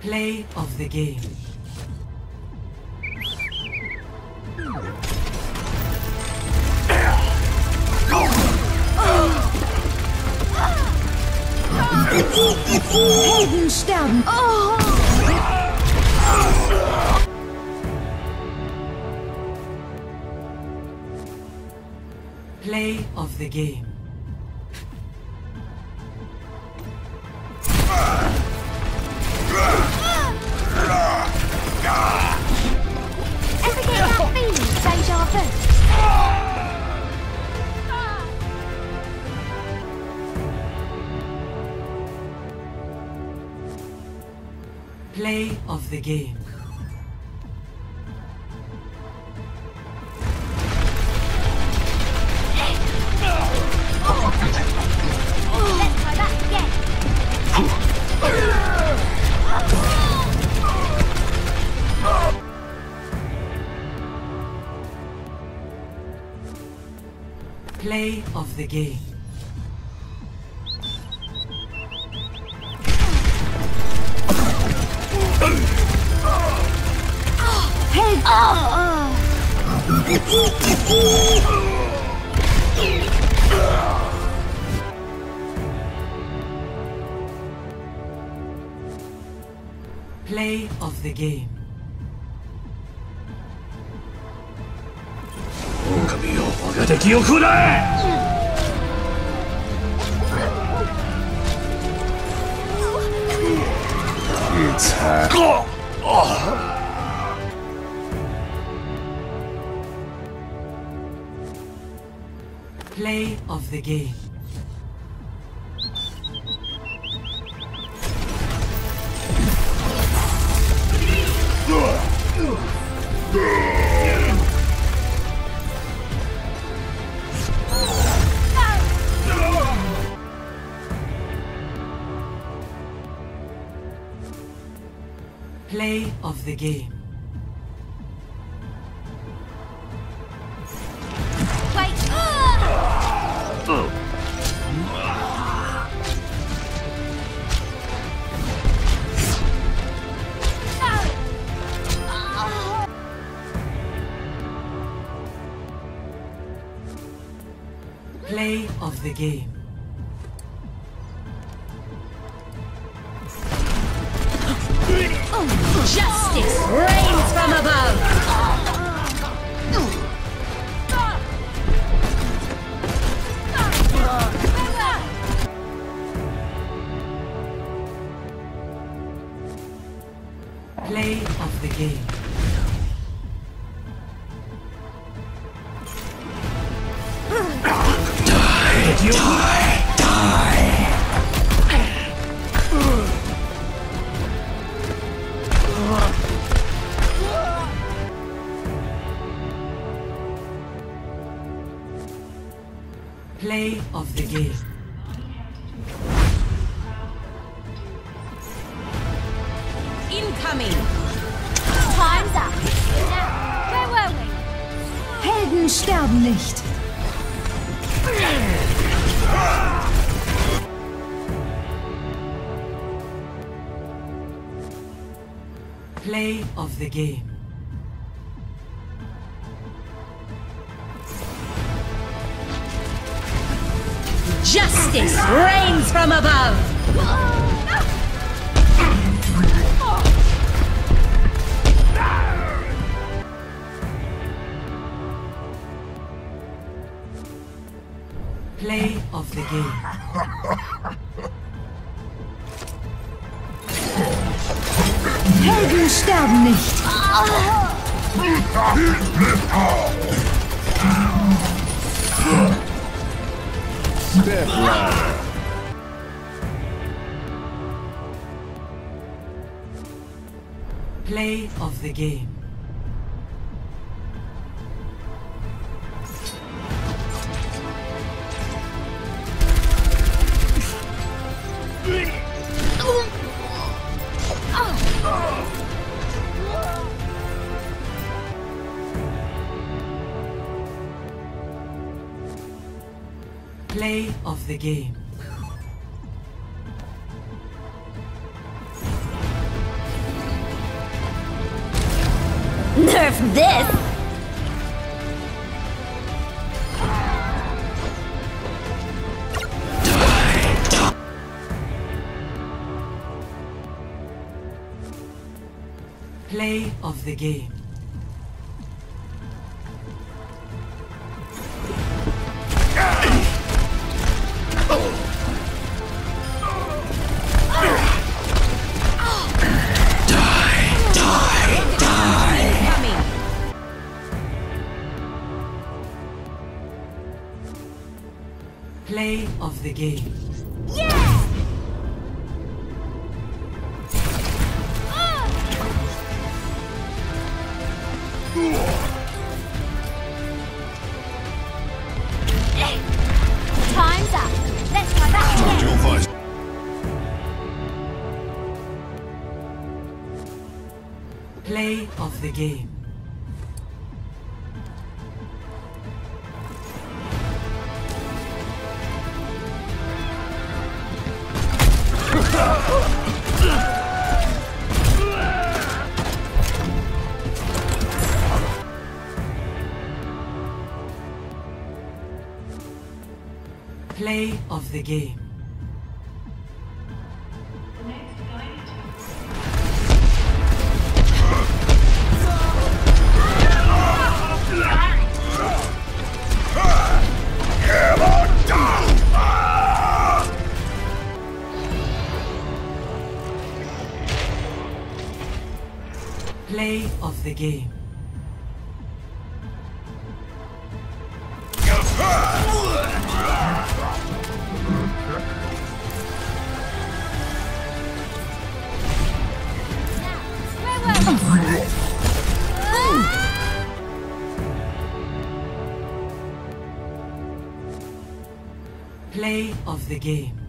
Play of the game. Helden sterben. Oh. Play of the game. Ever get that feeling, deja vu? Play of the game. Let's try that again. Play of the game. Play of the game. 狼よ、我が敵を食らえ。一才。 Play of the game. Play of the game. Wait. Play of the game. Justice reigns from above. Play of the game. Play of the game. Incoming. Time's up. Now, where were we? Helden sterben nicht. Play of the game. Justice reigns from above. Play of the game. Helden sterben nicht. Step ladder. Play of the game. Play of the game. Nerf this! Play of the game. Play of the game. Yeah! Time's up. Let's try that again. Play of the game. Play of the game. Play of the game. Play of the game.